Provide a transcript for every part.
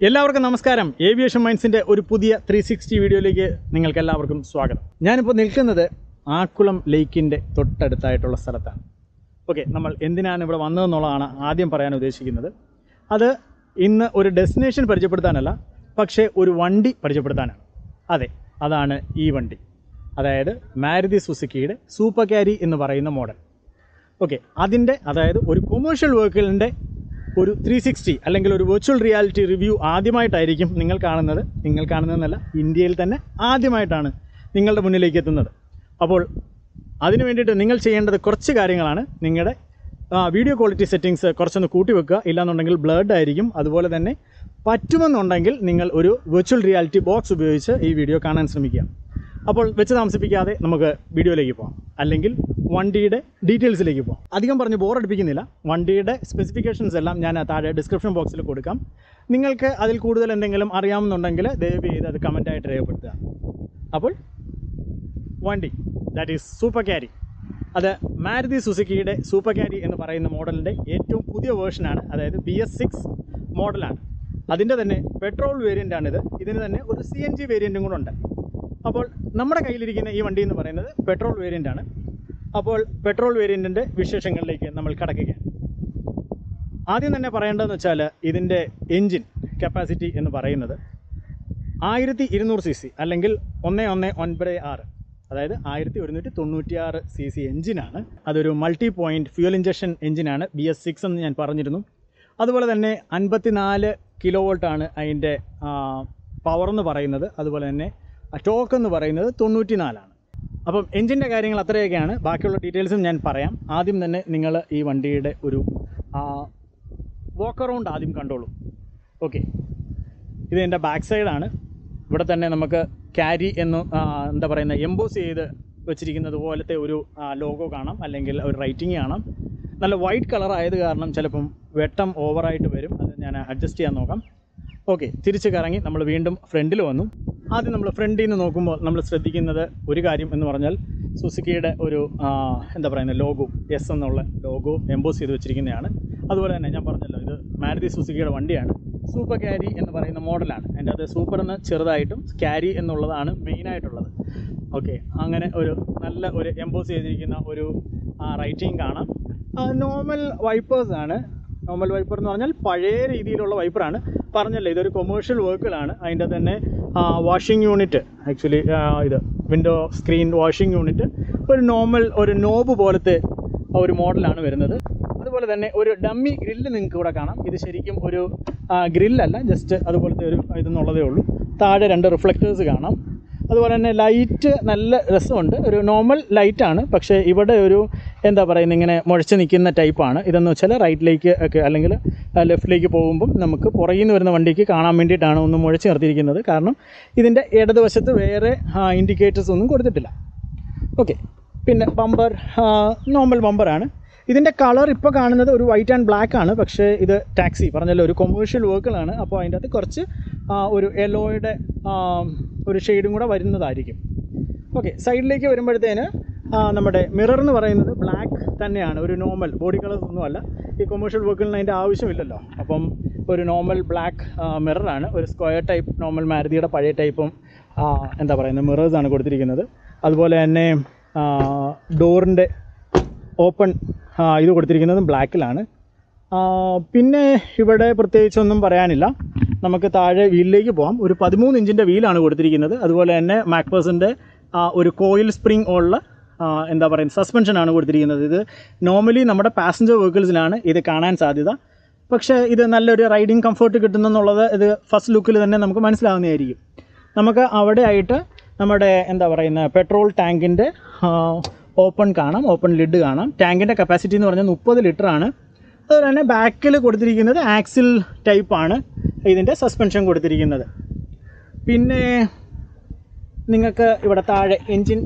എല്ലാവർക്കും നമസ്കാരം. ഏവിയേഷൻ മൈൻഡ്സിൻ്റെ ഒരു പുതിയ 360 വീഡിയോയിലേക്ക് നിങ്ങൾക്ക് എല്ലാവർക്കും സ്വാഗതം. ഞാനിപ്പോൾ നിൽക്കുന്നത് ആക്കുളം ലേക്കിൻ്റെ തൊട്ടടുത്തായിട്ടുള്ള സ്ഥലത്താണ്. ഓക്കെ, നമ്മൾ എന്തിനാണ് ഇവിടെ വന്നതെന്നുള്ളതാണ് ആദ്യം പറയാൻ ഉദ്ദേശിക്കുന്നത്. അത് ഇന്ന് ഒരു ഡെസ്റ്റിനേഷൻ പരിചയപ്പെടുത്താനല്ല, പക്ഷേ ഒരു വണ്ടി പരിചയപ്പെടുത്താനാണ്. അതെ, അതാണ് ഈ വണ്ടി, അതായത് മാരുതി സുസുക്കിയുടെ സൂപ്പർ ക്യാരി എന്ന് പറയുന്ന മോഡൽ. ഓക്കെ, അതായത് ഒരു കൊമേഴ്ഷ്യൽ വെഹിക്കിളിൻ്റെ ഒരു 360 അല്ലെങ്കിൽ ഒരു വെർച്വൽ റിയാലിറ്റി റിവ്യൂ ആദ്യമായിട്ടായിരിക്കും നിങ്ങൾ കാണുന്നതെന്നല്ല, ഇന്ത്യയിൽ തന്നെ ആദ്യമായിട്ടാണ് നിങ്ങളുടെ മുന്നിലേക്ക് എത്തുന്നത്. അപ്പോൾ അതിനു വേണ്ടിയിട്ട് നിങ്ങൾ ചെയ്യേണ്ടത് കുറച്ച് കാര്യങ്ങളാണ്. നിങ്ങളുടെ വീഡിയോ ക്വാളിറ്റി സെറ്റിങ്സ് കുറച്ചൊന്ന് കൂട്ടി വെക്കുക, ഇല്ലാന്നുണ്ടെങ്കിൽ ബ്ലർഡ് ആയിരിക്കും. അതുപോലെ തന്നെ പറ്റുമെന്നുണ്ടെങ്കിൽ നിങ്ങൾ ഒരു വെർച്വൽ റിയാലിറ്റി ബോക്സ് ഉപയോഗിച്ച് ഈ വീഡിയോ കാണാൻ ശ്രമിക്കുക. അപ്പോൾ വെച്ച് താമസിപ്പിക്കാതെ നമുക്ക് വീഡിയോയിലേക്ക് പോകാം, അല്ലെങ്കിൽ വണ്ടിയുടെ ഡീറ്റെയിൽസിലേക്ക് പോകാം. അധികം പറഞ്ഞ് ബോറടിപ്പിക്കുന്നില്ല. വണ്ടിയുടെ സ്പെസിഫിക്കേഷൻസ് എല്ലാം ഞാൻ താഴെ ഡിസ്ക്രിപ്ഷൻ ബോക്സിൽ കൊടുക്കാം. നിങ്ങൾക്ക് അതിൽ കൂടുതൽ എന്തെങ്കിലും അറിയാമെന്നുണ്ടെങ്കിൽ ദയവ് ചെയ്ത് അത് കമൻറ്റായിട്ട് രേഖപ്പെടുത്തുക. അപ്പോൾ വണ്ടി ദാറ്റ് ഈസ് സൂപ്പർ ക്യാരി. അത് മാരുതി സുസുക്കിയുടെ സൂപ്പർ ക്യാരി എന്ന് പറയുന്ന മോഡലിൻ്റെ ഏറ്റവും പുതിയ വേർഷനാണ്. അതായത് BS6 മോഡലാണ്. അതിൻ്റെ തന്നെ പെട്രോൾ വേരിയൻ്റാണിത്. ഇതിന് തന്നെ ഒരു CNG വേരിയൻറ്റും കൂടെ ഉണ്ട്. അപ്പോൾ നമ്മുടെ കയ്യിലിരിക്കുന്ന ഈ വണ്ടി എന്ന് പറയുന്നത് പെട്രോൾ വേരിയൻ്റാണ്. അപ്പോൾ പെട്രോൾ വേരിയൻറ്റിൻ്റെ വിശേഷങ്ങളിലേക്ക് നമ്മൾ കടക്കുകയാണ്. ആദ്യം തന്നെ പറയേണ്ടതെന്ന് വെച്ചാൽ ഇതിൻ്റെ എൻജിൻ കപ്പാസിറ്റി എന്ന് പറയുന്നത് 1200 cc അല്ലെങ്കിൽ 11996, അതായത് 1196 cc എൻജിനാണ്. അതൊരു മൾട്ടി പോയിൻറ്റ് ഫ്യൂൽ ഇഞ്ചക്ഷൻ എൻജിനാണ്. BS6 എന്ന് ഞാൻ പറഞ്ഞിരുന്നു. അതുപോലെ തന്നെ 54 kW അതിൻ്റെ പവർ എന്ന് പറയുന്നത്. അതുപോലെ തന്നെ ടോർക്ക് എന്ന് പറയുന്നത് 94 ആണ്. അപ്പം എൻജിൻ്റെ കാര്യങ്ങൾ അത്രയൊക്കെയാണ്. ബാക്കിയുള്ള ഡീറ്റെയിൽസും ഞാൻ പറയാം. ആദ്യം തന്നെ നിങ്ങൾ ഈ വണ്ടിയുടെ ഒരു വാക്ക് അറൗണ്ട് ആദ്യം കണ്ടോളൂ. ഓക്കെ, ഇത് എൻ്റെ ബാക്ക് സൈഡാണ്. ഇവിടെ തന്നെ നമുക്ക് ക്യാരി എന്ന് എന്താ പറയുന്നത് എംബോസ് ചെയ്ത് വെച്ചിരിക്കുന്നത് പോലത്തെ ഒരു ലോഗോ കാണാം, അല്ലെങ്കിൽ ഒരു റൈറ്റിംഗ് കാണാം. നല്ല വൈറ്റ് കളർ ആയത് കാരണം ചിലപ്പം വെട്ടം ഓവറായിട്ട് വരും. അത് ഞാൻ അഡ്ജസ്റ്റ് ചെയ്യാൻ നോക്കാം. ഓക്കെ, തിരിച്ച് കറങ്ങി നമ്മൾ വീണ്ടും ഫ്രണ്ടിൽ വന്നു. ആദ്യം നമ്മൾ ഫ്രണ്ടിൽ നിന്ന് നോക്കുമ്പോൾ നമ്മൾ ശ്രദ്ധിക്കുന്നത് ഒരു കാര്യം എന്ന് പറഞ്ഞാൽ സുസുക്കിയുടെ ഒരു എന്താ പറയുന്നത് ലോഗോ, എസ് എന്നുള്ള ലോഗോ എംബോസ് ചെയ്ത് വെച്ചിരിക്കുന്നതാണ്. അതുപോലെ തന്നെ ഞാൻ പറഞ്ഞല്ലോ, ഇത് മാരുതി സുസുക്കിയുടെ വണ്ടിയാണ്. സൂപ്പർ ക്യാരി എന്ന് പറയുന്ന മോഡലാണ്. അതിൻ്റെ അത് സൂപ്പർ എന്ന് ചെറുതായിട്ടും ക്യാരി എന്നുള്ളതാണ് മെയിനായിട്ടുള്ളത്. ഓക്കെ, അങ്ങനെ ഒരു നല്ല ഒരു എംബോസ് ചെയ്തിരിക്കുന്ന ഒരു റൈറ്റിംഗ് കാണാം. നോർമൽ വൈപ്പേഴ്സാണ്. നോർമൽ വൈപ്പർ എന്ന് പറഞ്ഞാൽ പഴയ രീതിയിലുള്ള വൈപ്പറാണ്. പറഞ്ഞല്ലോ, ഇതൊരു കൊമേഴ്ഷ്യൽ വെഹിക്കിളാണ്. അതിൻ്റെ തന്നെ വാഷിംഗ് യൂണിറ്റ്, ആക്ച്വലി ഇത് വിൻഡോ സ്ക്രീൻ വാഷിംഗ് യൂണിറ്റ് ഒരു നോർമൽ ഒരു നോബ് പോലത്തെ ഒരു മോഡലാണ് വരുന്നത്. അതുപോലെ തന്നെ ഒരു ഡമ്മി ഗ്രില്ല് നിങ്ങൾക്ക് ഇവിടെ കാണാം. ഇത് ശരിക്കും ഒരു ഗ്രില്ലല്ല, ജസ്റ്റ് അതുപോലത്തെ ഒരു ഇതെന്നുള്ളതേ ഉള്ളൂ. താഴെ 2 റിഫ്ലക്റ്റേഴ്സ് കാണാം. അതുപോലെ തന്നെ ലൈറ്റ് നല്ല രസമുണ്ട്. ഒരു നോർമൽ ലൈറ്റാണ്, പക്ഷേ ഇവിടെ ഒരു എന്താ പറയുന്നത് ഇങ്ങനെ മുഴച്ച് നിൽക്കുന്ന ടൈപ്പാണ്. ഇതെന്ന് വെച്ചാൽ റൈറ്റിലേക്ക് ഒക്കെ അല്ലെങ്കിൽ ലെഫ്റ്റിലേക്ക് പോകുമ്പം നമുക്ക് പുറകിൽ നിന്ന് വരുന്ന വണ്ടിക്ക് കാണാൻ വേണ്ടിയിട്ടാണ് ഒന്ന് മുഴച്ച് നിർത്തിയിരിക്കുന്നത്. കാരണം ഇതിൻ്റെ ഇടതുവശത്ത് വേറെ ഇൻഡിക്കേറ്റേഴ്സ് ഒന്നും കൊടുത്തിട്ടില്ല. ഓക്കെ, പിന്നെ ബമ്പർ നോർമൽ ബമ്പറാണ്. ഇതിൻ്റെ കളർ ഇപ്പോൾ കാണുന്നത് ഒരു വൈറ്റ് ആൻഡ് ബ്ലാക്ക് ആണ്. പക്ഷേ ഇത് ടാക്സി പറഞ്ഞല്ലോ, ഒരു കൊമേഴ്ഷ്യൽ വെഹിക്കിളാണ്. അപ്പോൾ അതിൻ്റെ അകത്ത് കുറച്ച് ഒരു യെല്ലോയുടെ ഒരു ഷെയ്ഡും കൂടെ വരുന്നതായിരിക്കും. ഓക്കെ, സൈഡിലേക്ക് വരുമ്പോഴത്തേന് നമ്മുടെ മിറർ എന്ന് പറയുന്നത് ബ്ലാക്ക് തന്നെയാണ്. ഒരു നോർമൽ ബോഡി കളേഴ്സ് ഒന്നുമല്ല. ഈ കൊമേഴ്ഷ്യൽ വെഹിക്കിളിന് അതിൻ്റെ ആവശ്യമില്ലല്ലോ. അപ്പം ഒരു നോർമൽ ബ്ലാക്ക് മിററാണ്. ഒരു സ്ക്വയർ ടൈപ്പ് നോർമൽ മാരുതിയുടെ പഴയ ടൈപ്പും എന്താ പറയുന്നത് മിറേഴ്സാണ് കൊടുത്തിരിക്കുന്നത്. അതുപോലെ തന്നെ ഡോറിൻ്റെ ഓപ്പൺ ഇത് കൊടുത്തിരിക്കുന്നതും ബ്ലാക്കിലാണ്. പിന്നെ ഇവിടെ പ്രത്യേകിച്ചൊന്നും പറയാനില്ല. നമുക്ക് താഴെ വീലിലേക്ക് പോകാം. ഒരു 13 ഇഞ്ചിൻ്റെ വീലാണ് കൊടുത്തിരിക്കുന്നത്. അതുപോലെ തന്നെ മാക്പേഴ്സിൻ്റെ ഒരു കോയിൽ സ്പ്രിംഗ് ഉള്ള എന്താ പറയുക സസ്പെൻഷനാണ് കൊടുത്തിരിക്കുന്നത്. ഇത് നോർമലി നമ്മുടെ പാസഞ്ചർ വെഹിക്കിൾസിലാണ് ഇത് കാണാൻ സാധ്യത. പക്ഷേ ഇത് നല്ലൊരു റൈഡിങ് കംഫർട്ട് കിട്ടുന്നെന്നുള്ളത് ഇത് ഫസ്റ്റ് ലുക്കിൽ തന്നെ നമുക്ക് മനസ്സിലാവുന്നതായിരിക്കും. നമുക്ക് അവിടെ ആയിട്ട് നമ്മുടെ എന്താ പറയുന്ന പെട്രോൾ ടാങ്കിൻ്റെ ഓപ്പൺ കാണാം, ഓപ്പൺ ലിഡ് കാണാം. ടാങ്കിൻ്റെ കപ്പാസിറ്റി എന്ന് പറഞ്ഞാൽ 30 ലിറ്ററാണ്. അതുപോലെ തന്നെ ബാക്കിൽ കൊടുത്തിരിക്കുന്നത് ആക്സിൽ ടൈപ്പാണ് ഇതിൻ്റെ സസ്പെൻഷൻ കൊടുത്തിരിക്കുന്നത്. പിന്നെ നിങ്ങൾക്ക് ഇവിടെ താഴെ എൻജിൻ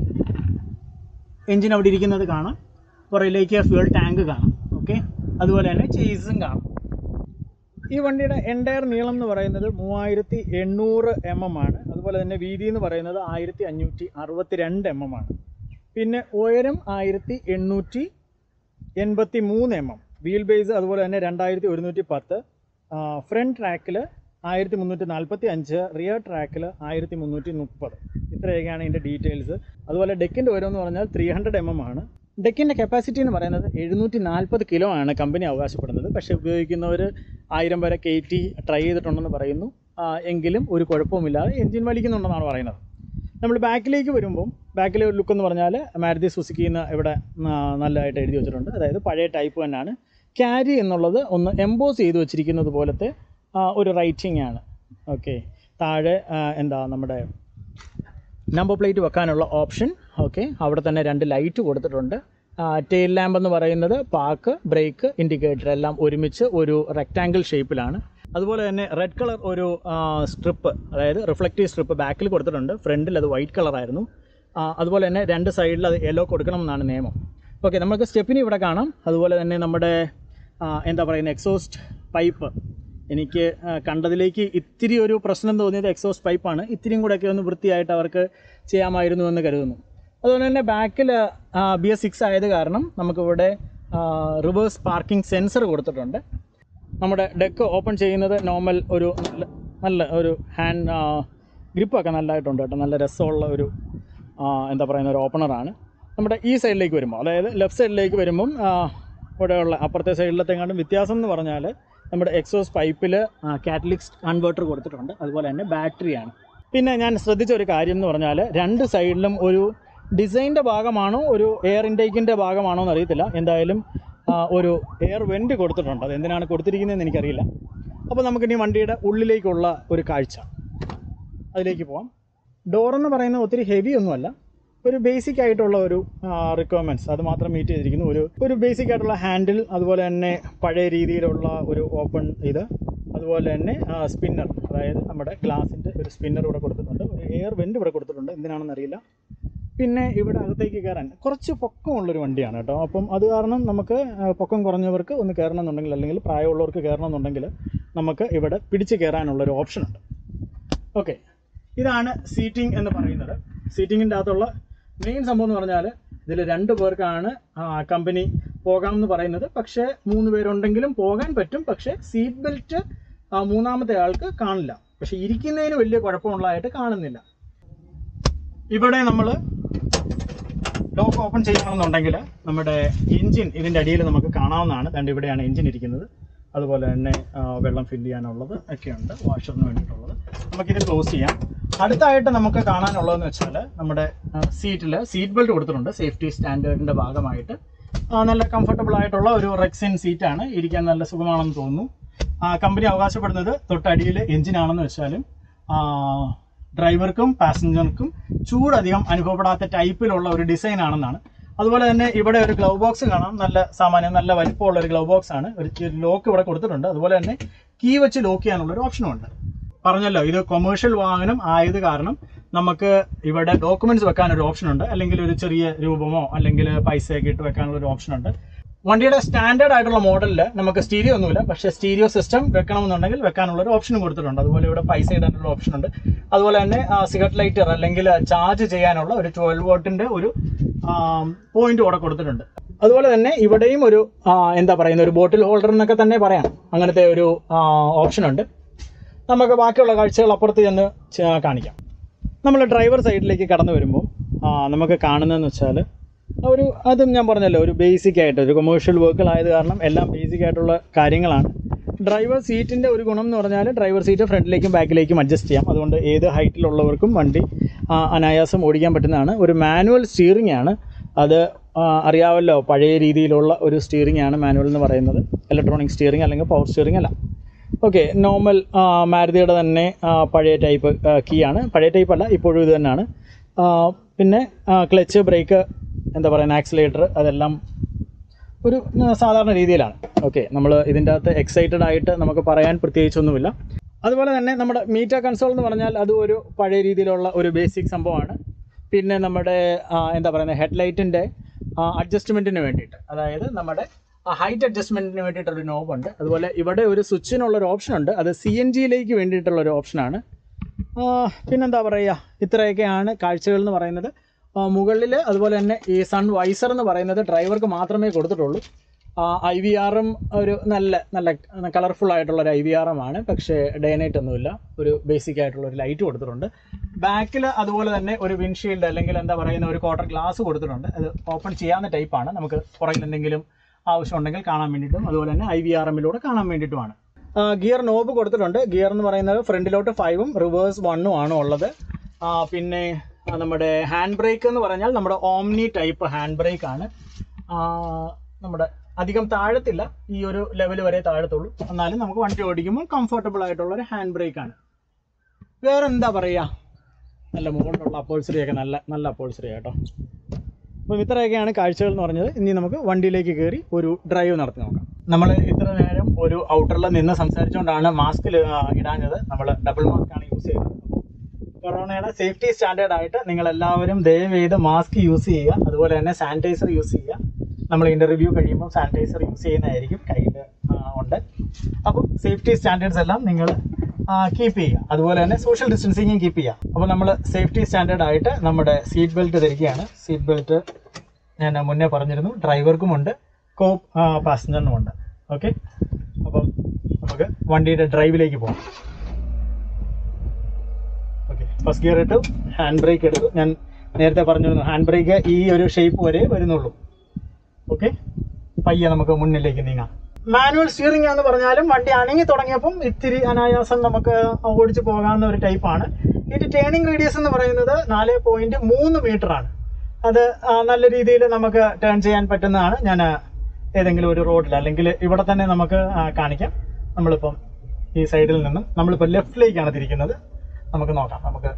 അവിടെ ഇരിക്കുന്നത് കാണാം. പുറയിലേക്ക് ഫ്യൂൽ ടാങ്ക് കാണാം. ഓക്കെ, അതുപോലെ തന്നെ ചേസും കാണാം. ഈ വണ്ടിയുടെ എൻ്റയർ നീളം എന്ന് പറയുന്നത് 3800 mm ആണ്. അതുപോലെ തന്നെ വീതി എന്ന് പറയുന്നത് 1562 mm ആണ്. പിന്നെ ഉയരം 1883 mm. വീൽ ബേസ് അതുപോലെ തന്നെ 2110. ഫ്രണ്ട് ട്രാക്കിൽ 1345, റിയർ ട്രാക്കിൽ 1330. ഇത്രയൊക്കെയാണ് ഇതിൻ്റെ ഡീറ്റെയിൽസ്. അതുപോലെ ഡെക്കിൻ്റെ ഉയരം എന്ന് പറഞ്ഞാൽ 300 mm ആണ്. ഡെക്കിൻ്റെ കപ്പാസിറ്റി എന്ന് പറയുന്നത് 740 കിലോ ആണ് കമ്പനി അവകാശപ്പെടുന്നത്. പക്ഷേ ഉപയോഗിക്കുന്നവർ 1000 വരെ കയറ്റി ട്രൈ ചെയ്തിട്ടുണ്ടെന്ന് പറയുന്നു. എങ്കിലും ഒരു കുഴപ്പവുമില്ലാതെ എൻജിൻ വലിക്കുന്നുണ്ടെന്നാണ് പറയുന്നത്. നമ്മൾ ബാക്കിലേക്ക് വരുമ്പം ബാക്കിലെ ഒരു ലുക്ക് എന്ന് പറഞ്ഞാൽ മാരുതി സുസുക്കി എന്ന് ഇവിടെ നല്ലതായിട്ട് എഴുതി വെച്ചിട്ടുണ്ട്. അതായത് പഴയ ടൈപ്പ് തന്നെയാണ്. ക്യാരി എന്നുള്ളത് ഒന്ന് എംബോസ് ചെയ്ത് വെച്ചിരിക്കുന്നത് പോലത്തെ ഒരു റൈറ്റിംഗ് ആണ്. ഓക്കെ, താഴെ നമ്മുടെ നമ്പർ പ്ലേറ്റ് വെക്കാനുള്ള ഓപ്ഷൻ. ഓക്കെ, അവിടെ തന്നെ 2 ലൈറ്റ് കൊടുത്തിട്ടുണ്ട്. ടെയിൽ ലാമ്പ് എന്ന് പറയുന്നത് പാർക്ക്, ബ്രേക്ക്, ഇൻഡിക്കേറ്റർ എല്ലാം ഒരുമിച്ച് ഒരു റെക്റ്റാങ്കിൾ ഷേപ്പിലാണ്. അതുപോലെ തന്നെ റെഡ് കളർ ഒരു സ്ട്രിപ്പ്, അതായത് റിഫ്ലക്റ്റീവ് സ്ട്രിപ്പ് ബാക്കിൽ കൊടുത്തിട്ടുണ്ട്. ഫ്രണ്ടിൽ അത് വൈറ്റ് കളറായിരുന്നു. അതുപോലെ തന്നെ 2 സൈഡിൽ അത് യെല്ലോ കൊടുക്കണമെന്നാണ് നിയമം. ഓക്കെ, നമുക്ക് സ്റ്റെപ്പിന് ഇവിടെ കാണാം. അതുപോലെ തന്നെ നമ്മുടെ എക്സോസ്റ്റ് പൈപ്പ്, എനിക്ക് കണ്ടതിലേക്ക് ഇത്തിരി ഒരു പ്രശ്നം തോന്നിയത് എക്സോസ്റ്റ് പൈപ്പാണ്. ഇത്തിരിയും കൂടെയൊക്കെ ഒന്ന് വൃത്തിയായിട്ട് അവർക്ക് ചെയ്യാമായിരുന്നു എന്ന് കരുതുന്നു. അതുപോലെ തന്നെ ബാക്കിൽ BS6 ആയത് കാരണം നമുക്കിവിടെ റിവേഴ്സ് പാർക്കിംഗ് സെൻസർ കൊടുത്തിട്ടുണ്ട്. നമ്മുടെ ഡെക്ക് ഓപ്പൺ ചെയ്യുന്നത് നോർമൽ ഒരു നല്ല ഒരു ഹാൻഡ് ഗ്രിപ്പൊക്കെ നല്ലതായിട്ടുണ്ട് കേട്ടോ. നല്ല രസമുള്ള ഒരു ഒരു ഓപ്പണറാണ്. നമ്മുടെ ഈ സൈഡിലേക്ക് വരുമ്പോൾ, അതായത് ലെഫ്റ്റ് സൈഡിലേക്ക് വരുമ്പം ഇവിടെയുള്ള അപ്പുറത്തെ സൈഡിലത്തെങ്ങാണ്ടും വ്യത്യാസം എന്ന് പറഞ്ഞാൽ നമ്മുടെ എക്സോസ് പൈപ്പിൽ കാറ്റലിക് കൺവേർട്ടർ കൊടുത്തിട്ടുണ്ട്. അതുപോലെ തന്നെ ബാറ്ററിയാണ്. പിന്നെ ഞാൻ ശ്രദ്ധിച്ച ഒരു കാര്യം എന്ന് പറഞ്ഞാൽ 2 സൈഡിലും ഒരു ഡിസൈൻ്റെ ഭാഗമാണോ ഒരു എയർ ഇൻടേക്കിൻ്റെ ഭാഗമാണോ എന്ന് അറിയത്തില്ല. എന്തായാലും ഒരു എയർ വെൻറ്റ് കൊടുത്തിട്ടുണ്ട്. അത് എന്തിനാണ് കൊടുത്തിരിക്കുന്നതെന്ന് എനിക്കറിയില്ല. അപ്പോൾ നമുക്കിനി വണ്ടിയുടെ ഉള്ളിലേക്കുള്ള ഒരു കാഴ്ച, അതിലേക്ക് പോകാം. ഡോറെന്ന് പറയുന്നത് ഒത്തിരി ഹെവി ഒന്നുമല്ല, ഒരു ബേസിക് ആയിട്ടുള്ള ഒരു റിക്വയർമെൻറ്റ്സ് അത് മാത്രം മീറ്റ് ചെയ്തിരിക്കുന്നു. ഒരു ബേസിക് ആയിട്ടുള്ള ഹാൻഡിൽ, അതുപോലെ തന്നെ പഴയ രീതിയിലുള്ള ഒരു ഓപ്പൺ അതുപോലെ തന്നെ സ്പിന്നർ, അതായത് നമ്മുടെ ഗ്ലാസിൻ്റെ ഒരു സ്പിന്നർ ഇവിടെ കൊടുത്തിട്ടുണ്ട്. ഒരു എയർ വെൻറ്റ് ഇവിടെ കൊടുത്തിട്ടുണ്ട്, എന്തിനാണെന്ന് അറിയില്ല. പിന്നെ ഇവിടെ അകത്തേക്ക് കയറാൻ കുറച്ച് പൊക്കമുള്ളൊരു വണ്ടിയാണ് കേട്ടോ. അപ്പം അത് കാരണം നമുക്ക് പൊക്കം കുറഞ്ഞവർക്ക് ഒന്ന് കയറണമെന്നുണ്ടെങ്കിൽ, അല്ലെങ്കിൽ പ്രായമുള്ളവർക്ക് കയറണമെന്നുണ്ടെങ്കിൽ നമുക്ക് ഇവിടെ പിടിച്ച് കയറാനുള്ളൊരു ഓപ്ഷനുണ്ട്. ഓക്കെ, ഇതാണ് സീറ്റിംഗ് എന്ന് പറയുന്നത്. സീറ്റിങ്ങിൻ്റെ അകത്തുള്ള മെയിൻ സംഭവം എന്ന് പറഞ്ഞാൽ ഇതിൽ 2 പേർക്കാണ് കമ്പനി പോകാമെന്ന് പറയുന്നത്. പക്ഷേ 3 പേരുണ്ടെങ്കിലും പോകാൻ പറ്റും. പക്ഷേ സീറ്റ് ബെൽറ്റ് മൂന്നാമത്തെ ആൾക്ക് കാണില്ല. പക്ഷേ ഇരിക്കുന്നതിന് വലിയ കുഴപ്പമുള്ളതായിട്ട് കാണുന്നില്ല. ഇവിടെ നമ്മൾ ലോക്ക് ഓപ്പൺ ചെയ്യണമെന്നുണ്ടെങ്കിൽ നമ്മുടെ എൻജിൻ ഇതിൻ്റെ അടിയിൽ നമുക്ക് കാണാവുന്നതാണ്. അതുകൊണ്ട് ഇവിടെയാണ് എൻജിൻ ഇരിക്കുന്നത്. അതുപോലെ തന്നെ വെള്ളം ഫില്ല് ചെയ്യാനുള്ളത് ഒക്കെയുണ്ട്, വാഷറിന് വേണ്ടിയിട്ടുള്ളത്. നമുക്കിത് ക്ലോസ് ചെയ്യാം. അടുത്തായിട്ട് നമുക്ക് കാണാനുള്ളതെന്ന് വെച്ചാൽ നമ്മുടെ സീറ്റ് ബെൽറ്റ് കൊടുത്തിട്ടുണ്ട്. സേഫ്റ്റി സ്റ്റാൻഡേർഡിൻ്റെ ഭാഗമായിട്ട് നല്ല കംഫർട്ടബിൾ ആയിട്ടുള്ള ഒരു റെക്സിൻ സീറ്റാണ്. ഇരിക്കാൻ നല്ല സുഖമാണെന്ന് തോന്നുന്നു. കമ്പനി അവകാശപ്പെടുന്നത് തൊട്ടടിയിൽ എൻജിനാണെന്ന് വെച്ചാലും ഡ്രൈവർക്കും പാസഞ്ചർക്കും ചൂടധികം അനുഭവപ്പെടാത്ത ടൈപ്പിലുള്ള ഒരു ഡിസൈൻ ആണെന്നാണ്. അതുപോലെ തന്നെ ഇവിടെ ഒരു ഗ്ലൗ ബോക്സ് കാണാം. നല്ല വലിപ്പമുള്ള ഒരു ഗ്ലൗ ബോക്സ് ആണ്. ഒരു ലോക്ക് ഇവിടെ കൊടുത്തിട്ടുണ്ട്. അതുപോലെ തന്നെ കീ വെച്ച് ലോക്ക് ചെയ്യാനുള്ളൊരു ഓപ്ഷനും ഉണ്ട്. പറഞ്ഞല്ലോ, ഇത് കൊമേഴ്ഷ്യൽ വാഹനം ആയത് കാരണം നമുക്ക് ഇവിടെ ഡോക്യുമെന്റ്സ് വെക്കാനൊരു ഓപ്ഷനുണ്ട്. അല്ലെങ്കിൽ ഒരു ചെറിയ രൂപമോ അല്ലെങ്കിൽ പൈസയൊക്കെ ഇട്ട് വെക്കാനുള്ളൊരു ഓപ്ഷനുണ്ട്. വണ്ടിയുടെ സ്റ്റാൻഡേർഡ് ആയിട്ടുള്ള മോഡലിൽ നമുക്ക് സ്റ്റീരിയോ ഒന്നുമില്ല. പക്ഷേ സ്റ്റീരിയോ സിസ്റ്റം വെക്കണമെന്നുണ്ടെങ്കിൽ വെക്കാനുള്ളൊരു ഓപ്ഷനും കൊടുത്തിട്ടുണ്ട്. അതുപോലെ ഇവിടെ പൈസ ഇടാനുള്ള ഓപ്ഷനുണ്ട്. അതുപോലെ തന്നെ സിഗരറ്റ് ലൈറ്റർ അല്ലെങ്കിൽ ചാർജ് ചെയ്യാനുള്ള ഒരു 12 വോട്ടിൻ്റെ ഒരു പോയിന്റ് ഇവിടെ കൊടുത്തിട്ടുണ്ട്. അതുപോലെ തന്നെ ഇവിടെയും ഒരു ഒരു ബോട്ടിൽ ഹോൾഡർ എന്നൊക്കെ തന്നെ പറയാം. അങ്ങനത്തെ ഒരു ഓപ്ഷനുണ്ട്. നമുക്ക് ബാക്കിയുള്ള കാഴ്ചകൾ അപ്പുറത്ത് ചെന്ന് കാണിക്കാം. നമ്മൾ ഡ്രൈവർ സൈഡിലേക്ക് കടന്നു വരുമ്പോൾ നമുക്ക് കാണുന്നതെന്ന് വെച്ചാൽ അതും ഞാൻ പറഞ്ഞല്ലോ, ഒരു ബേസിക് ആയിട്ട് ഒരു കൊമേഴ്ഷ്യൽ വെഹിക്കിൾ ആയത് കാരണം എല്ലാം ബേസിക് ആയിട്ടുള്ള കാര്യങ്ങളാണ്. ഡ്രൈവർ സീറ്റിൻ്റെ ഒരു ഗുണം എന്ന് പറഞ്ഞാൽ ഡ്രൈവർ സീറ്റ് ഫ്രണ്ടിലേക്കും ബാക്കിലേക്കും അഡ്ജസ്റ്റ് ചെയ്യാം. അതുകൊണ്ട് ഏത് ഹൈറ്റിലുള്ളവർക്കും വണ്ടി അനായാസം ഓടിക്കാൻ പറ്റുന്നതാണ്. ഒരു മാനുവൽ സ്റ്റിയറിംഗ് ആണ്. അത് അറിയാമല്ലോ, പഴയ രീതിയിലുള്ള ഒരു സ്റ്റിയറിംഗ് ആണ് മാനുവൽ എന്ന് പറയുന്നത്. ഇലക്ട്രോണിക് സ്റ്റിയറിംഗ് അല്ലെങ്കിൽ പവർ സ്റ്റിയറിംഗ് അല്ല. ഓക്കെ, നോർമൽ മാരുതിയുടെ തന്നെ പഴയ ടൈപ്പ് കീ ആണ്. പഴയ ടൈപ്പ് അല്ല, ഇപ്പോഴും ഇത് തന്നെയാണ്. പിന്നെ ക്ലച്ച്, ബ്രേക്ക്, ആക്സിലേറ്റർ അതെല്ലാം ഒരു സാധാരണ രീതിയിലാണ്. ഓക്കെ, നമ്മൾ ഇതിൻ്റെ അകത്ത് എക്സൈറ്റഡ് ആയിട്ട് നമുക്ക് പറയാൻ പ്രത്യേകിച്ചൊന്നുമില്ല. അതുപോലെ തന്നെ നമ്മുടെ മീറ്റർ കൺസോൾ എന്ന് പറഞ്ഞാൽ അതും ഒരു പഴയ രീതിയിലുള്ള ഒരു ബേസിക് സംഭവമാണ്. പിന്നെ നമ്മുടെ ഹെഡ്ലൈറ്റിൻ്റെ അഡ്ജസ്റ്റ്മെൻറ്റിന് വേണ്ടിയിട്ട്, അതായത് നമ്മുടെ ഹൈറ്റ് അഡ്ജസ്റ്റ്മെൻറ്റിന് വേണ്ടിയിട്ടൊരു നോബുണ്ട്. അതുപോലെ ഇവിടെ ഒരു സ്വിച്ചിനുള്ളൊരു ഓപ്ഷനുണ്ട്. അത് CNGയിലേക്ക് വേണ്ടിയിട്ടുള്ളൊരു ഓപ്ഷനാണ്. ഇത്രയൊക്കെയാണ് കാഴ്ചകൾ എന്ന് പറയുന്നത്. മുകളിൽ അതുപോലെ തന്നെ ഈ സൺ വൈസർ എന്ന് പറയുന്നത് ഡ്രൈവർക്ക് മാത്രമേ കൊടുത്തിട്ടുള്ളൂ. IVR-ഉം ഒരു നല്ല കളർഫുൾ ആയിട്ടുള്ളൊരു IVR-ആണ്. പക്ഷേ ഡേ നൈറ്റ് ഒന്നുമില്ല. ഒരു ബേസിക് ആയിട്ടുള്ളൊരു ലൈറ്റ് കൊടുത്തിട്ടുണ്ട്. ബാക്കിൽ അതുപോലെ തന്നെ ഒരു വിൻഷീൽഡ് അല്ലെങ്കിൽ എന്താ പറയുന്ന ഒരു ക്വാർട്ടർ ഗ്ലാസ് കൊടുത്തിട്ടുണ്ട്. അത് ഓപ്പൺ ചെയ്യാവുന്ന ടൈപ്പാണ്. നമുക്ക് പുറകിൽ എന്തെങ്കിലും ആവശ്യമുണ്ടെങ്കിൽ കാണാൻ വേണ്ടിയിട്ടും അതുപോലെ തന്നെ IVRM-ലൂടെ കാണാൻ വേണ്ടിയിട്ടുമാണ്. ഗിയർ നോബ് കൊടുത്തിട്ടുണ്ട്. ഗിയർ എന്ന് പറയുന്നത് ഫ്രണ്ടിലോട്ട് 5-ഉം റിവേഴ്സ് 1-ഉം ആണ് ഉള്ളത്. പിന്നെ നമ്മുടെ ഹാൻഡ് ബ്രേക്ക് എന്ന് പറഞ്ഞാൽ നമ്മുടെ ഓംനി ടൈപ്പ് ഹാൻഡ് ബ്രേക്ക് ആണ്. നമ്മുടെ അധികം താഴത്തില്ല, ഈ ഒരു ലെവൽ വരെ താഴത്തുള്ളൂ. എന്നാലും നമുക്ക് വണ്ടി ഓടിക്കുമ്പോൾ കംഫർട്ടബിൾ ആയിട്ടുള്ളൊരു ഹാൻഡ് ബ്രേക്കാണ്. വേറെ എന്താ പറയുക, നല്ല മുകളിലുള്ള അപ്പോൾസറിയൊക്കെ നല്ല അപ്പോൾസറി കേട്ടോ. അപ്പം ഇത്രയൊക്കെയാണ് കാഴ്ചകൾ എന്ന് പറഞ്ഞത്. ഇനി നമുക്ക് വണ്ടിയിലേക്ക് കയറി ഒരു ഡ്രൈവ് നടത്തി നോക്കാം. നമ്മൾ ഇത്ര നേരം ഒരു ഔട്ടറിൽ നിന്ന് സംസാരിച്ചുകൊണ്ടാണ് മാസ്ക് ഇടാഞ്ഞത്. നമ്മൾ ഡബിൾ മാസ്ക് ആണ് യൂസ് ചെയ്തത്. കൊറോണയുടെ സേഫ്റ്റി സ്റ്റാൻഡേർഡ് ആയിട്ട് നിങ്ങളെല്ലാവരും ദയവ് ചെയ്ത് മാസ്ക് യൂസ് ചെയ്യുക. അതുപോലെ തന്നെ സാനിറ്റൈസർ യൂസ് ചെയ്യുക. നമ്മൾ ഇതിൻ്റെ റിവ്യൂ കഴിയുമ്പോൾ സാനിറ്റൈസർ യൂസ് ചെയ്യുന്നതായിരിക്കും, കയ്യിൽ ഉണ്ട്. അപ്പം സേഫ്റ്റി സ്റ്റാൻഡേർഡ്സ് എല്ലാം നിങ്ങൾ കീപ്പ് ചെയ്യുക. അതുപോലെ തന്നെ സോഷ്യൽ ഡിസ്റ്റൻസിങ്ങും കീപ്പ് ചെയ്യുക. അപ്പോൾ നമ്മൾ സേഫ്റ്റി സ്റ്റാൻഡേർഡ് ആയിട്ട് നമ്മുടെ സീറ്റ് ബെൽറ്റ് ധരിക്കുകയാണ്. സീറ്റ് ബെൽറ്റ് ഞാൻ മുന്നേ പറഞ്ഞിരുന്നു, ഡ്രൈവർക്കുമുണ്ട്, കോ പാസഞ്ചറിനുമുണ്ട്. ഓക്കെ, അപ്പം നമുക്ക് വണ്ടിയുടെ ഡ്രൈവിലേക്ക് പോകാം. ഓക്കെ, ഫസ്റ്റ് ഗിയർ ഇട്ടു, ഹാൻഡ് ബ്രേക്ക് എടുത്തു. ഞാൻ നേരത്തെ പറഞ്ഞിരുന്നു ഹാൻഡ് ബ്രേക്ക് ഈ ഒരു ഷേപ്പ് വരെ വരുന്നുള്ളൂ. ഓക്കെ, പയ്യെ നമുക്ക് മുന്നിലേക്ക് നീങ്ങാം. മാനുവൽ സ്റ്റിയറിംഗ് എന്ന് പറഞ്ഞാലും വണ്ടി അണങ്ങി തുടങ്ങിയപ്പം ഇത്തിരി അനായാസം നമുക്ക് ഓടിച്ച് പോകാവുന്ന ഒരു ടൈപ്പാണ്. ഇതിൻ്റെ ടേണിംഗ് റേഡിയസ് എന്ന് പറയുന്നത് 4.3 മീറ്റർ ആണ്. അത് നല്ല രീതിയിൽ നമുക്ക് ടേൺ ചെയ്യാൻ പറ്റുന്നതാണ്. ഞാൻ ഏതെങ്കിലും ഒരു റോഡിൽ അല്ലെങ്കിൽ ഇവിടെ തന്നെ നമുക്ക് കാണിക്കാം. നമ്മളിപ്പം ഈ സൈഡിൽ നിന്നും നമ്മളിപ്പോൾ ലെഫ്റ്റിലേക്കാണ് തിരിക്കുന്നത്. നമുക്ക് നോക്കാം. നമുക്ക്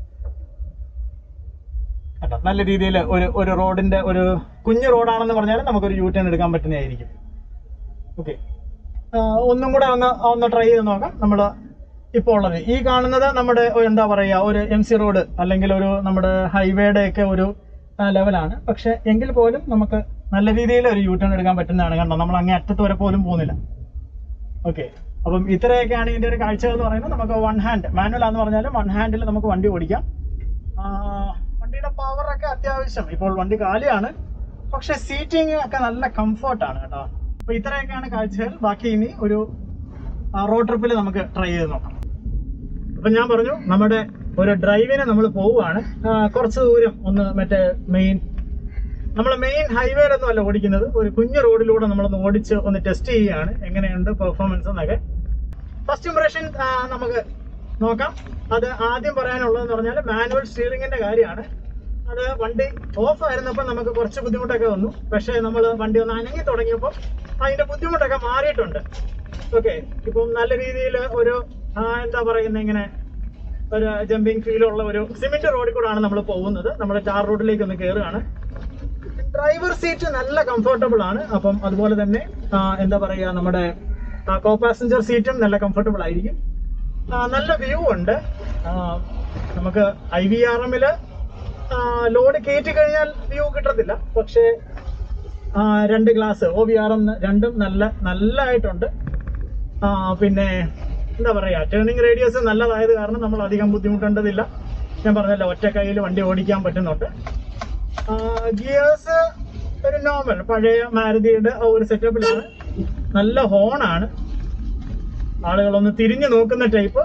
കേട്ടോ, നല്ല രീതിയിൽ ഒരു റോഡിൻ്റെ ഒരു കുഞ്ഞു റോഡാണെന്ന് പറഞ്ഞാൽ നമുക്കൊരു യൂ ടേൺ എടുക്കാൻ പറ്റുന്നതായിരിക്കും. ഓക്കെ, ഒന്നും കൂടെ ഒന്ന് ട്രൈ ചെയ്ത് നോക്കാം. നമ്മൾ ഇപ്പോൾ ഉള്ളത് ഈ കാണുന്നത് നമ്മുടെ എന്താ പറയുക, ഒരു MC റോഡ് അല്ലെങ്കിൽ ഒരു നമ്മുടെ ഹൈവേയുടെ ഒക്കെ ഒരു ലെവലാണ്. പക്ഷെ എങ്കിൽ പോലും നമുക്ക് നല്ല രീതിയിൽ ഒരു യൂ ടേൺ എടുക്കാൻ പറ്റുന്നതാണ്. കണ്ടോ, നമ്മൾ അങ്ങേ അറ്റത്ത് വരെ പോലും പോകുന്നില്ല. ഓക്കെ, അപ്പം ഇത്രയൊക്കെയാണ് ഇതിൻ്റെ ഒരു കാഴ്ചകൾ എന്ന് പറയുന്നത്. നമുക്ക് വൺ ഹാൻഡ് മാനുവൽ ആണെന്ന് പറഞ്ഞാലും വൺ ഹാൻഡിൽ നമുക്ക് വണ്ടി ഓടിക്കാം. വണ്ടിയുടെ പവറൊക്കെ അത്യാവശ്യം, ഇപ്പോൾ വണ്ടി കാലിയാണ്, പക്ഷെ സീറ്റിംഗ് ഒക്കെ നല്ല കംഫർട്ടാണ് കേട്ടോ. അപ്പോൾ ഇത്രയൊക്കെയാണ് കാഴ്ചകൾ. ബാക്കി ഇനി ഒരു റോഡ് ട്രിപ്പിൽ നമുക്ക് ട്രൈ ചെയ്ത് നോക്കാം. അപ്പം ഞാൻ പറഞ്ഞു നമ്മുടെ ഒരു ഡ്രൈവിന് നമ്മൾ പോവുകയാണ്. കുറച്ച് ദൂരം ഒന്ന് മറ്റേ നമ്മൾ മെയിൻ ഹൈവേയിലൊന്നും അല്ല ഓടിക്കുന്നത്, ഒരു കുഞ്ഞു റോഡിലൂടെ നമ്മളൊന്ന് ഓടിച്ച് ഒന്ന് ടെസ്റ്റ് ചെയ്യുകയാണ് എങ്ങനെയുണ്ട് പെർഫോമൻസ് എന്നൊക്കെ. ഫസ്റ്റ് ഇംപ്രഷൻ നമുക്ക് നോക്കാം. അത് ആദ്യം പറയാനുള്ളതെന്ന് പറഞ്ഞാൽ മാനുവൽ സ്റ്റിയറിംഗിന്റെ കാര്യമാണ്. അത് വണ്ടി ഓഫ് ആയിരുന്നപ്പോൾ നമുക്ക് കുറച്ച് ബുദ്ധിമുട്ടൊക്കെ വന്നു. പക്ഷേ നമ്മൾ വണ്ടി ഒന്ന് അനങ്ങി തുടങ്ങിയപ്പോൾ അതിന്റെ ബുദ്ധിമുട്ടൊക്കെ മാറിയിട്ടുണ്ട്. ഓക്കെ, ഇപ്പം നല്ല രീതിയിൽ ഒരു എന്താ പറയുന്നത്, ഇങ്ങനെ ഒരു ജമ്പിങ് ഫീലുള്ള ഒരു സിമെന്റ് റോഡിൽ കൂടെയാണ് നമ്മൾ പോകുന്നത്. നമ്മൾ ടാർ റോഡിലേക്ക് ഒന്ന് കയറുകയാണ്. ഡ്രൈവർ സീറ്റ് നല്ല കംഫർട്ടബിൾ ആണ്. അപ്പം അതുപോലെ തന്നെ എന്താ പറയുക, നമ്മുടെ കോ പാസഞ്ചർ സീറ്റും നല്ല കംഫർട്ടബിൾ ആയിരിക്കും. നല്ല വ്യൂ ഉണ്ട്. നമുക്ക് IVRM-ല് ലോഡ് കയറ്റി കഴിഞ്ഞാൽ വ്യൂ കിട്ടത്തില്ല. പക്ഷേ 2 ഗ്ലാസ് OVRM രണ്ടും നല്ലതായിട്ടുണ്ട്. പിന്നെ എന്താ പറയുക, ടേണിംഗ് റേഡിയസ് നല്ലതായത് കാരണം നമ്മൾ അധികം ബുദ്ധിമുട്ടേണ്ടതില്ല. ഞാൻ പറഞ്ഞല്ലോ, ഒറ്റ കയ്യിൽ വണ്ടി ഓടിക്കാൻ പറ്റുന്നുണ്ട്. ഗിയേഴ്സ് ഒരു നോർമൽ പഴയ മാരുതിയുടെ ഒരു സെറ്റപ്പിലാണ്. നല്ല ഹോണാണ്, ആളുകളൊന്ന് തിരിഞ്ഞു നോക്കുന്ന ടൈപ്പ്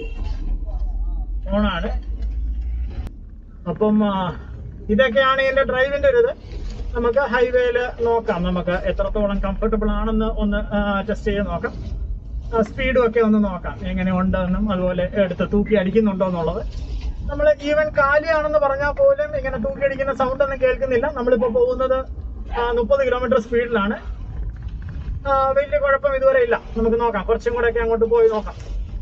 ഹോണാണ്. അപ്പം ഇതൊക്കെയാണ് ഇതിന്റെ ഡ്രൈവിന്റെ ഒരു ഇത്. നമുക്ക് ഹൈവേയില് നോക്കാം, നമുക്ക് എത്രത്തോളം കംഫർട്ടബിൾ ആണെന്ന് ഒന്ന് ടെസ്റ്റ് ചെയ്ത് നോക്കാം. സ്പീഡും ഒക്കെ ഒന്ന് നോക്കാം എങ്ങനെ ഉണ്ടെന്നും, അതുപോലെ എടുത്ത് തൂക്കി അടിക്കുന്നുണ്ടോ എന്നുള്ളത്. നമ്മൾ ഈവൻ കാലിയാണെന്ന് പറഞ്ഞാൽ പോലും ഇങ്ങനെ തൂക്കി അടിക്കുന്ന സൗണ്ട് ഒന്നും കേൾക്കുന്നില്ല. നമ്മളിപ്പോൾ പോകുന്നത് 30 കിലോമീറ്റർ സ്പീഡിലാണ്. വലിയ കുഴപ്പം ഇതുവരെ ഇല്ല. നമുക്ക് നോക്കാം, കുറച്ചും കൂടെ ഒക്കെ അങ്ങോട്ട് പോയി നോക്കാം.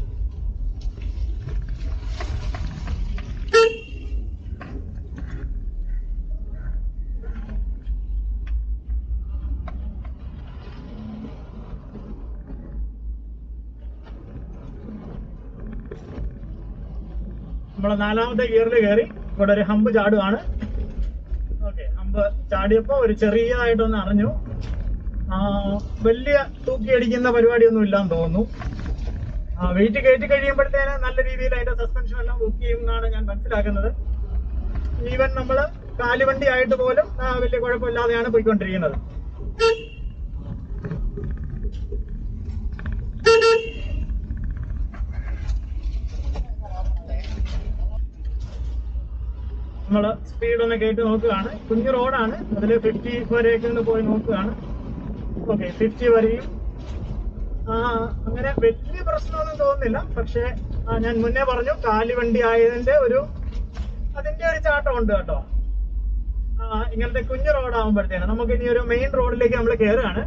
നമ്മൾ 4ാമത്തെ ഗിയറിൽ കയറി ഇവിടെ ഒരു ഹമ്പ് ചാടുകയാണ്. ഓക്കെ, ഹമ്പ് ചാടിയപ്പോൾ ഒരു ചെറിയതായിട്ടൊന്ന് അറിഞ്ഞു. വലിയ തൂക്കി അടിക്കുന്ന പരിപാടിയൊന്നും ഇല്ലാന്ന് തോന്നുന്നു. വെയിറ്റ് കയറ്റി കഴിയുമ്പോഴത്തേന് നല്ല രീതിയിൽ അതിന്റെ സസ്പെൻഷൻ എല്ലാം ബുക്ക് ചെയ്യുമെന്നാണ് ഞാൻ മനസ്സിലാക്കുന്നത്. ഈവൻ നമ്മൾ കാലുവണ്ടി ആയിട്ട് പോലും വലിയ കുഴപ്പമില്ലാതെയാണ് പോയിക്കൊണ്ടിരിക്കുന്നത്. നമ്മൾ സ്പീഡ് ഒന്ന് കയറ്റി നോക്കുകയാണ്. കുഞ്ഞു റോഡാണ്, അതിൽ 50 വരെയൊക്കെ ഒന്ന് പോയി നോക്കുകയാണ്. ഓക്കെ, 50 വരെയും അങ്ങനെ വലിയ പ്രശ്നമൊന്നും തോന്നുന്നില്ല. പക്ഷേ ഞാൻ മുന്നേ പറഞ്ഞു കാലിവണ്ടി ആയതിന്റെ അതിന്റെ ഒരു ചാട്ടമുണ്ട് കേട്ടോ. ഇങ്ങനത്തെ കുഞ്ഞു റോഡാകുമ്പോഴത്തേന് നമുക്ക് ഇനി ഒരു മെയിൻ റോഡിലേക്ക് നമ്മൾ കയറുകയാണ്.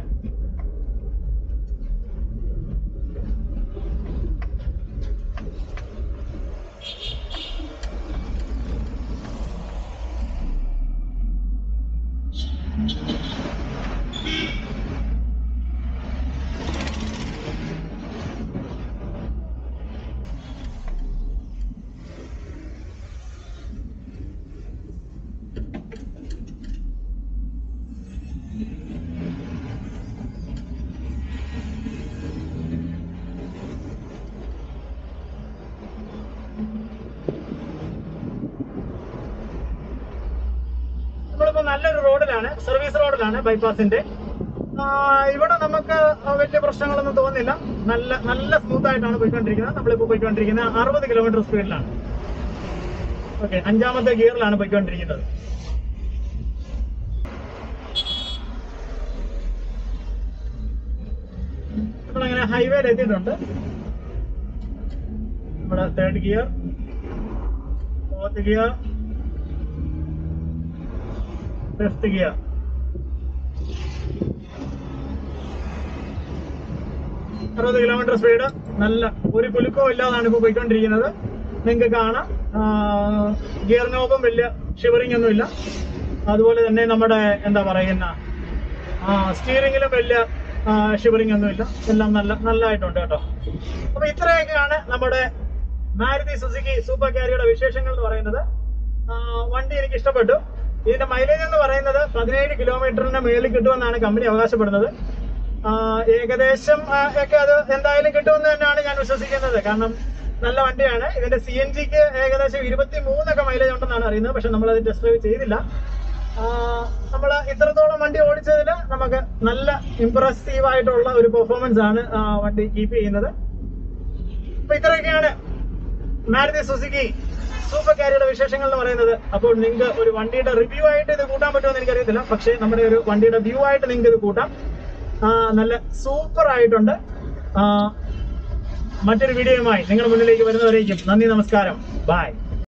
നമ്മളിപ്പോ നല്ലൊരു റോഡിലാണ്, സർവീസ് റോഡിലാണ്, ബൈപ്പാസിന്റെ. ഇവിടെ നമുക്ക് വലിയ പ്രശ്നങ്ങളൊന്നും തോന്നുന്നില്ല. നല്ല സ്മൂത്ത് ആയിട്ടാണ് പോയിക്കൊണ്ടിരിക്കുന്നത്. നമ്മളിപ്പോ പോയിക്കൊണ്ടിരിക്കുന്നത് 60 കിലോമീറ്റർ സ്പീഡിലാണ്. ഓക്കെ, 5ാമത്തെ ഗിയറിലാണ് പോയിക്കൊണ്ടിരിക്കുന്നത്. നമ്മളങ്ങനെ ഹൈവേയിൽ എത്തിയിട്ടുണ്ട്. നമ്മുടെ 3rd gear, 4th gear, 5th gear. Kilometre speed, നല്ല ഒരു കുലുക്കവും ഇല്ലാതാണ് ഇപ്പോൾ പോയിക്കൊണ്ടിരിക്കുന്നത്. നിങ്ങൾക്ക് കാണാം, ഗിയർ നോബും വലിയ ഷിവറിംഗ് ഒന്നും ഇല്ല. അതുപോലെ തന്നെ നമ്മുടെ എന്താ പറയുന്ന സ്റ്റിയറിംഗിലും വലിയ ഷിവറിംഗ് ഒന്നും ഇല്ല. എല്ലാം നല്ലതായിട്ടുണ്ട് കേട്ടോ. അപ്പൊ ഇത്രയൊക്കെയാണ് നമ്മുടെ മാരുതി സുസുക്കി സൂപ്പർ ക്യാരിയുടെ വിശേഷങ്ങൾ എന്ന് പറയുന്നത്. വണ്ടി എനിക്ക് ഇഷ്ടപ്പെട്ടു. ഇതിന്റെ മൈലേജ് എന്ന് പറയുന്നത് 17 കിലോമീറ്ററിന് മേളിൽ കിട്ടുമെന്നാണ് കമ്പനി അവകാശപ്പെടുന്നത്. ഏകദേശം ഒക്കെ അത് എന്തായാലും കിട്ടുമെന്ന് തന്നെയാണ് ഞാൻ വിശ്വസിക്കുന്നത്. കാരണം നല്ല വണ്ടിയാണ്. ഇതിന്റെ CNGക്ക് ഏകദേശം 23 മൈലേജ് ഉണ്ടെന്നാണ് അറിയുന്നത്. പക്ഷെ നമ്മളത് ടെസ്റ്റ് ഡ്രൈവ് ചെയ്തില്ല. നമ്മൾ ഇത്രത്തോളം വണ്ടി ഓടിച്ചതിൽ നമുക്ക് നല്ല ഇംപ്രസീവ് ആയിട്ടുള്ള ഒരു പെർഫോമൻസ് ആണ് വണ്ടി കീപ്പ് ചെയ്യുന്നത്. അപ്പൊ ഇത്രയൊക്കെയാണ് മാരുതി സുസുക്കി സൂപ്പർ ക്യാരിയുടെ വിശേഷങ്ങൾ എന്ന് പറയുന്നത്. അപ്പോൾ നിങ്ങൾക്ക് ഒരു വണ്ടിയുടെ റിവ്യൂ ആയിട്ട് ഇത് കൂട്ടാൻ പറ്റുമെന്ന് എനിക്കറിയത്തില്ല. പക്ഷേ നമ്മുടെ ഒരു വണ്ടിയുടെ വ്യൂ ആയിട്ട് നിങ്ങൾക്ക് ഇത് കൂട്ടാം. നല്ല സൂപ്പർ ആയിട്ടുണ്ട്. മറ്റൊരു വീഡിയോയുമായി നിങ്ങളുടെ മുന്നിലേക്ക് വരുന്നവരേക്കും നന്ദി, നമസ്കാരം, ബൈ.